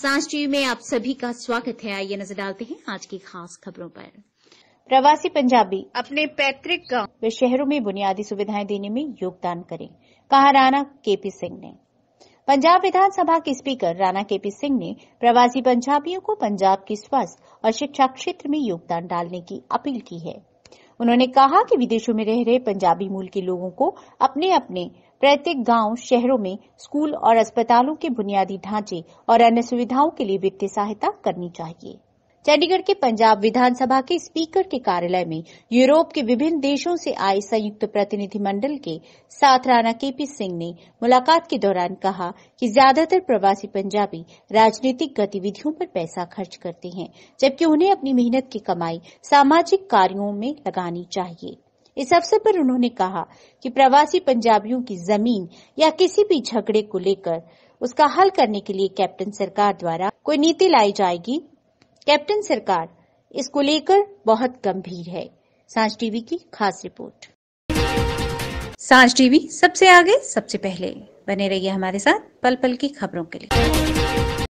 सांस टीवी में आप सभी का स्वागत है। आइए नजर डालते हैं आज की खास खबरों पर। प्रवासी पंजाबी अपने पैतृक गांव व शहरों में बुनियादी सुविधाएं देने में योगदान करें, कहा राणा केपी सिंह ने। पंजाब विधानसभा के स्पीकर राणा केपी सिंह ने प्रवासी पंजाबियों को पंजाब के स्वास्थ्य और शिक्षा क्षेत्र में योगदान डालने की अपील की है। उन्होंने कहा कि विदेशों में रह रहे पंजाबी मूल के लोगों को अपने अपने प्रत्येक गांव, शहरों में स्कूल और अस्पतालों के बुनियादी ढांचे और अन्य सुविधाओं के लिए वित्तीय सहायता करनी चाहिए। चंडीगढ़ के पंजाब विधानसभा के स्पीकर के कार्यालय में यूरोप के विभिन्न देशों से आए संयुक्त प्रतिनिधिमंडल के साथ राणा केपी सिंह ने मुलाकात के दौरान कहा कि ज्यादातर प्रवासी पंजाबी राजनीतिक गतिविधियों पर पैसा खर्च करते हैं, जबकि उन्हें अपनी मेहनत की कमाई सामाजिक कार्यों में लगानी चाहिए। इस अवसर पर उन्होंने कहा कि प्रवासी पंजाबियों की जमीन या किसी भी झगड़े को लेकर उसका हल करने के लिए कैप्टन सरकार द्वारा कोई नीति लाई जाएगी। कैप्टन सरकार इसको लेकर बहुत गंभीर है। सांस टीवी की खास रिपोर्ट। सांस टीवी सबसे आगे, सबसे पहले बने रहिए हमारे साथ पल पल की खबरों के लिए।